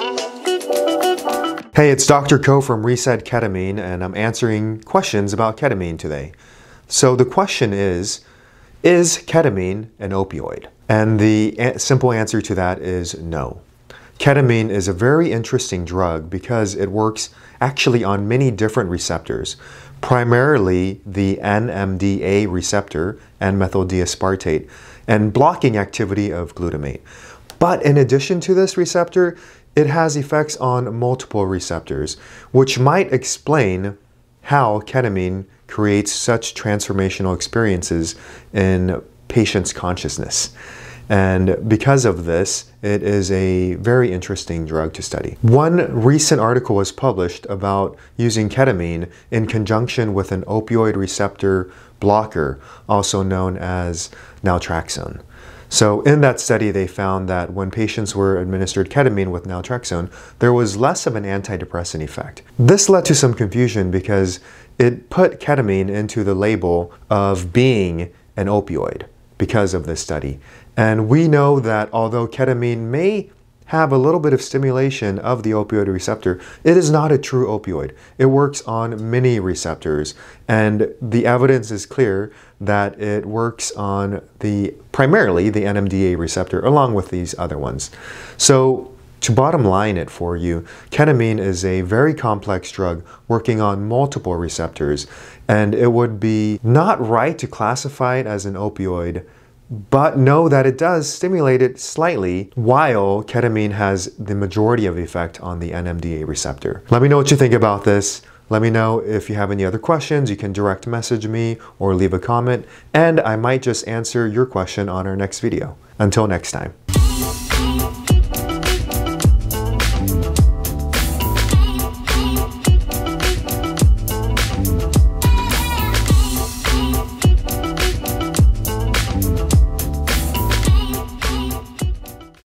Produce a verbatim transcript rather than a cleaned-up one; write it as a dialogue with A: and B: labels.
A: Hey, it's Doctor Co from Reset Ketamine, and I'm answering questions about ketamine today. So the question is, is ketamine an opioid? And the a- simple answer to that is no. Ketamine is a very interesting drug because it works actually on many different receptors, primarily the N M D A receptor, N-methyl D-aspartate, and blocking activity of glutamate. But in addition to this receptor, it has effects on multiple receptors, which might explain how ketamine creates such transformational experiences in patients' consciousness. And because of this, it is a very interesting drug to study. One recent article was published about using ketamine in conjunction with an opioid receptor blocker, also known as naltrexone. So in that study, they found that when patients were administered ketamine with naltrexone, there was less of an antidepressant effect. This led to some confusion because it put ketamine into the label of being an opioid because of this study. And we know that although ketamine may have a little bit of stimulation of the opioid receptor, it is not a true opioid. It works on many receptors, and the evidence is clear that it works on the primarily the N M D A receptor along with these other ones. So to bottom line it for you, ketamine is a very complex drug working on multiple receptors, and it would be not right to classify it as an opioid, but know that it does stimulate it slightly, while ketamine has the majority of the effect on the N M D A receptor. Let me know what you think about this. Let me know if you have any other questions. You can direct message me or leave a comment, and I might just answer your question on our next video. Until next time.